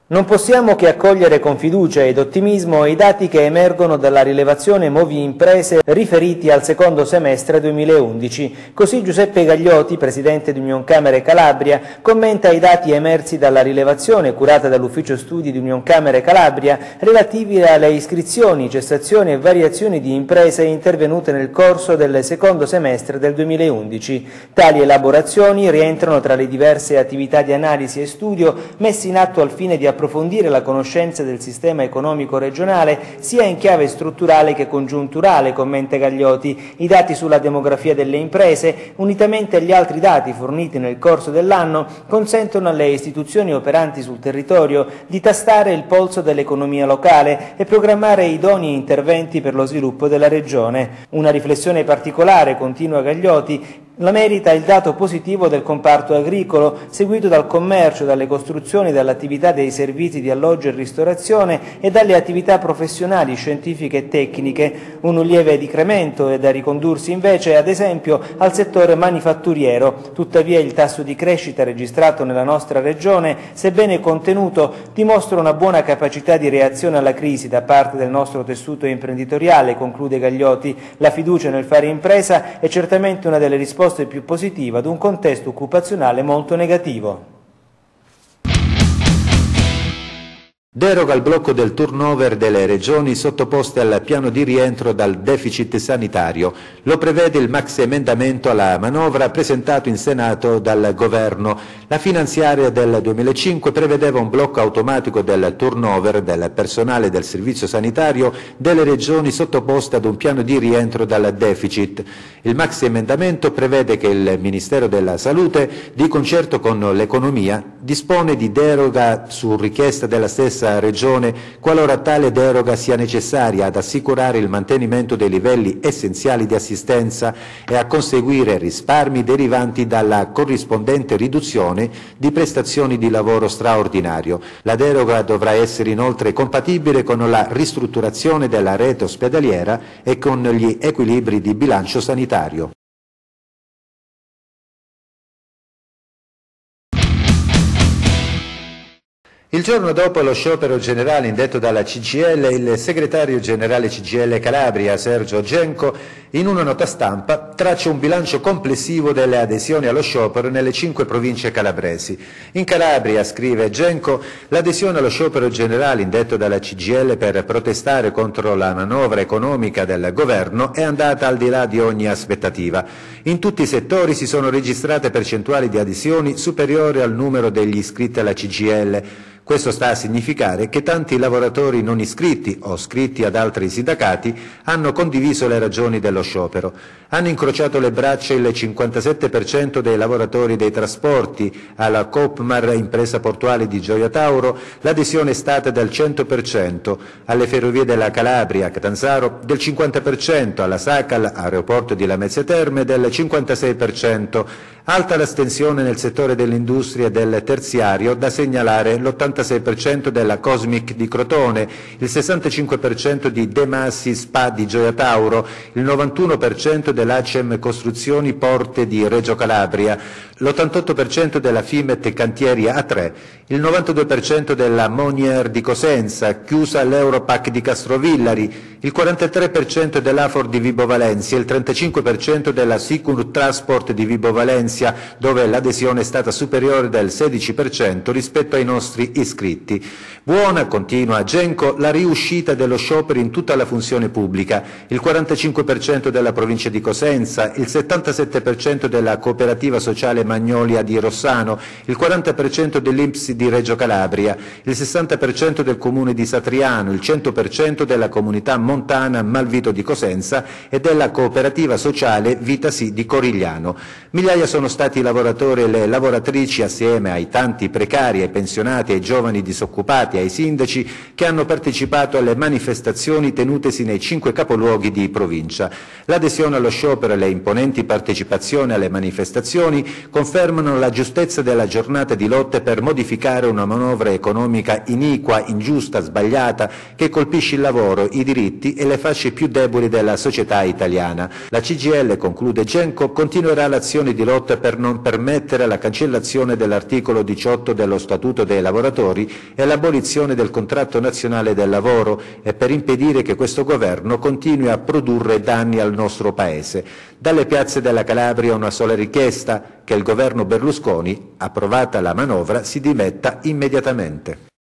Non possiamo che accogliere con fiducia ed ottimismo i dati che emergono dalla rilevazione Movi Imprese riferiti al secondo semestre 2011. Così Giuseppe Gagliotti, presidente di Unioncamere Calabria, commenta i dati emersi dalla rilevazione curata dall'Ufficio Studi di Unioncamere Calabria relativi alle iscrizioni, cessazioni e variazioni di imprese intervenute nel corso del secondo semestre del 2011. Tali elaborazioni rientrano tra le diverse attività di analisi e studio messe in atto al fine di approfondire la conoscenza del sistema economico regionale sia in chiave strutturale che congiunturale, commenta Gagliotti. I dati sulla demografia delle imprese, unitamente agli altri dati forniti nel corso dell'anno, consentono alle istituzioni operanti sul territorio di tastare il polso dell'economia locale e programmare idonei interventi per lo sviluppo della regione. Una riflessione particolare, continua Gagliotti, la merita il dato positivo del comparto agricolo, seguito dal commercio, dalle costruzioni, dall'attività dei servizi di alloggio e ristorazione e dalle attività professionali, scientifiche e tecniche. Un lieve decremento è da ricondursi invece, ad esempio, al settore manifatturiero. Tuttavia il tasso di crescita registrato nella nostra regione, sebbene contenuto, dimostra una buona capacità di reazione alla crisi da parte del nostro tessuto imprenditoriale, conclude Gagliotti. La fiducia nel fare impresa è certamente una delle risposte più positive ad un contesto occupazionale molto negativo. Deroga al blocco del turnover delle regioni sottoposte al piano di rientro dal deficit sanitario. Lo prevede il maxi emendamento alla manovra presentato in Senato dal Governo. La finanziaria del 2005 prevedeva un blocco automatico del turnover del personale del servizio sanitario delle regioni sottoposte ad un piano di rientro dal deficit. Il maxi emendamento prevede che il Ministero della Salute, di concerto con l'economia, dispone di deroga su richiesta della stessa Regione qualora tale deroga sia necessaria ad assicurare il mantenimento dei livelli essenziali di assistenza e a conseguire risparmi derivanti dalla corrispondente riduzione di prestazioni di lavoro straordinario. La deroga dovrà essere inoltre compatibile con la ristrutturazione della rete ospedaliera e con gli equilibri di bilancio sanitario. Il giorno dopo lo sciopero generale indetto dalla CGIL, il segretario generale CGIL Calabria, Sergio Genco, in una nota stampa traccia un bilancio complessivo delle adesioni allo sciopero nelle 5 province calabresi. In Calabria, scrive Genco, l'adesione allo sciopero generale indetto dalla CGIL per protestare contro la manovra economica del governo è andata al di là di ogni aspettativa. In tutti i settori si sono registrate percentuali di adesioni superiori al numero degli iscritti alla CGIL. Questo sta a significare che tanti lavoratori non iscritti o iscritti ad altri sindacati hanno condiviso le ragioni dello sciopero. Hanno incrociato le braccia il 57% dei lavoratori dei trasporti, alla Copmar, impresa portuale di Gioia Tauro, l'adesione è stata del 100%, alle Ferrovie della Calabria, Catanzaro, del 50%, alla Sacal, aeroporto di Lamezia Terme, del 56%. Alta l'astensione nel settore dell'industria e del terziario, da segnalare l'86% della Cosmic di Crotone, il 65% di De Massi Spa di Gioia Tauro, il 91% dell'Acem Costruzioni Porte di Reggio Calabria, l'88% della Fimet Cantieri A3, il 92% della Monier di Cosenza, chiusa l'Europac di Castrovillari, il 43% dell'Afor di Vibo Valencia, il 35% della Sicur Transport di Vibo Valencia, dove l'adesione è stata superiore del 16% rispetto ai nostri iscritti. Buona, continua Genco, la riuscita dello sciopero in tutta la funzione pubblica, il 45% della provincia di Cosenza, il 77% della cooperativa sociale Magnolia di Rossano, il 40% dell'INPS di Reggio Calabria, il 60% del comune di Satriano, il 100% della comunità montana Malvito di Cosenza e della cooperativa sociale Vitasi di Corigliano. Migliaia sono stati i lavoratori e le lavoratrici, assieme ai tanti precari, ai pensionati, ai giovani disoccupati, ai sindaci, che hanno partecipato alle manifestazioni tenutesi nei 5 capoluoghi di provincia. L'adesione allo sciopero e le imponenti partecipazioni alle manifestazioni confermano la giustezza della giornata di lotte per modificare una manovra economica iniqua, ingiusta, sbagliata, che colpisce il lavoro, i diritti e le fasce più deboli della società italiana. La CGIL, conclude Genco, continuerà l'azione di lotta per non permettere la cancellazione dell'articolo 18 dello Statuto dei lavoratori lavoratori e l'abolizione del contratto nazionale del lavoro e per impedire che questo governo continui a produrre danni al nostro Paese. Dalle piazze della Calabria una sola richiesta: che il governo Berlusconi, approvata la manovra, si dimetta immediatamente.